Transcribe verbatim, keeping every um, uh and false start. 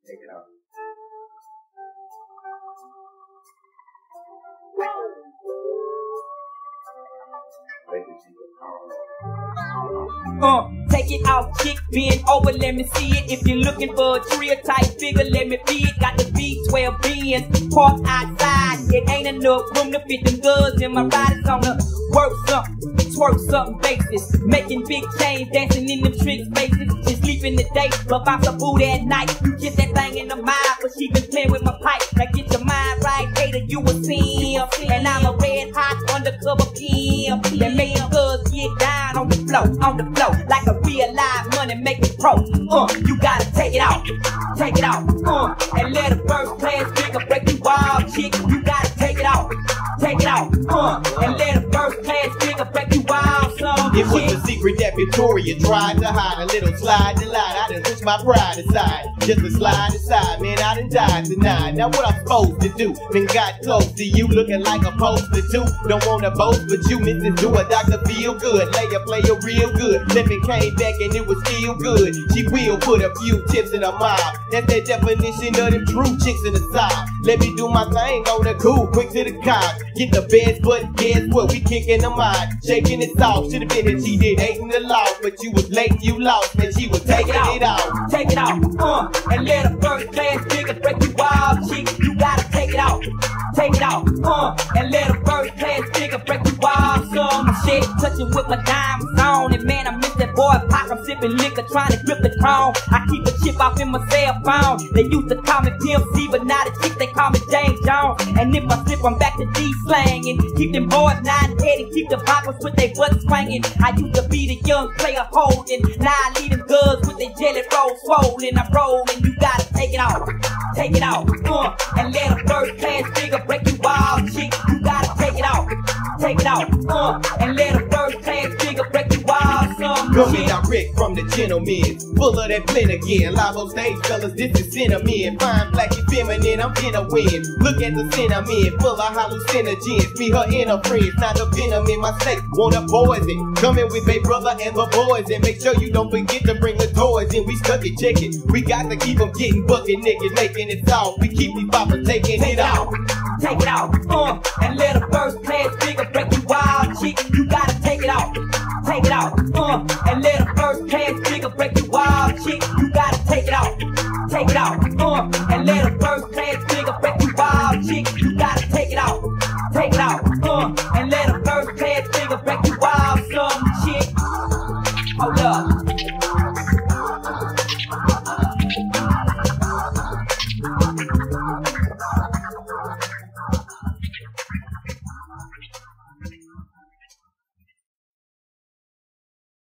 Take it out. Uh, take it out, chick, bend over, let me see it. If you're looking for a trio type figure, let me be it. Got the B twelve Benz parked outside. It ain't enough room to fit them goods in my riders on the work something, twerk something basis. Making big change, dancing in them trick spaces. Just sleeping the day, but bounce a booty at night. You get that thing in the mind, but she been playing with my pipe. Now get your mind right, hater, you a simp. And I'm a red hot undercover pimp that make the goods get down on the floor, on the floor, like a real live money making pro. Uh, you gotta take it out, take it out, uh, and let a first class nigga break you off, chick. You gotta take it out, take it out, uh, and let a first class nigga break you off, some It was shit. a secret that Victoria tried to hide. A little slide to line, I done pushed my pride aside. Just a slide aside, man, I done died tonight. Now what I'm supposed to do? Then got close to you, looking like a poster too. Don't wanna boast, but you missing to a doctor feel good. Lay a player real good. Living came back and it was still good. She will put a few tips in her mouth. That's the definition of them true chicks in the side. Let me do my thing on the cool, quick to the cops. Get the best, but guess what? We kicking them out, shaking it off. Should've been here, she did ain't in the law, but you was late and you lost, and she was taking it out. Take it out, uh, and let a first class nigga break you off, chick. You gotta take it out, take it out, uh, and let a first class nigga break you off, some shit. Touching with my diamonds on, and man, I miss that boy Pac. I'm sipping liquor, trying to grip the chrome. I keep a chip off in my cell phone. They used to call me Pimp C, but now the chicks they call me James Jones. And if I slip, I'm back to D slanging. Keep them boys nine head and keep the poppers with their butts swinging. I used to be the young player holding. Now I lead them girls with their jelly rolls swollen. I'm rolling, you gotta take it out, take it out, uh, and let a first class nigga break you off, chick. You gotta take it out, take it out, uh, and let a first class nigga break you off, some Coming shit. direct from the gentlemen, full of that blend again. Live on stage, fellas, this is cinnamon. Fine, black, and feminine, I'm in a win. Look at the cinnamon, full of hallucinogens. Me, her, and her friends, not the venom in my snake. Wanna poison, coming with my brother and my boys. And make sure you don't forget to bring the toys in. We stuck it, check it. We got to keep them getting bucket niggas, making it soft. We keep these poppers taking Take it it out. out, take it out, uh, and let a first class nigga break you off, chick. You gotta take it out, take it out, uh, and let a first class nigga break you off, chick. You gotta take it out, take it out, uh, and let a first